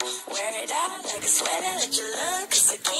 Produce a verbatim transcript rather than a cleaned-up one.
Wear it out like a sweater, let you look, 'cause I